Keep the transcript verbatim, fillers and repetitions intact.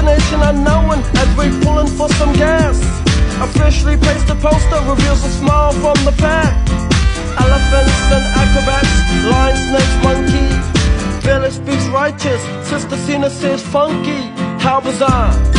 destination unknown as we pulling for some gas. Officially placed a poster reveals a smile from the pack. Elephants and acrobats, lion, snakes, monkey. Village speaks righteous, Sister Cena says funky. How bizarre.